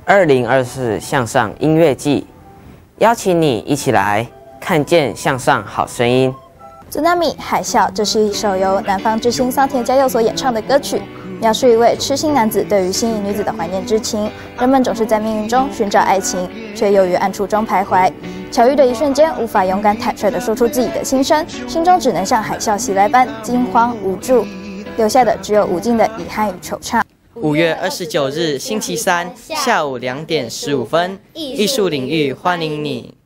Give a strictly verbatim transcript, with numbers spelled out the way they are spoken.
二零二四向上音乐季，邀请你一起来看见向上好声音。 Tsunami 海啸，这是一首由南方之星桑田佳佑所演唱的歌曲，描述一位痴心男子对于心仪女子的怀念之情。人们总是在命运中寻找爱情，却又于暗处中徘徊。巧遇的一瞬间，无法勇敢坦率地说出自己的心声，心中只能像海啸袭来般惊慌无助，留下的只有无尽的遗憾与惆怅。 五月二十九日星期三下午两点十五分，艺术领域欢迎你。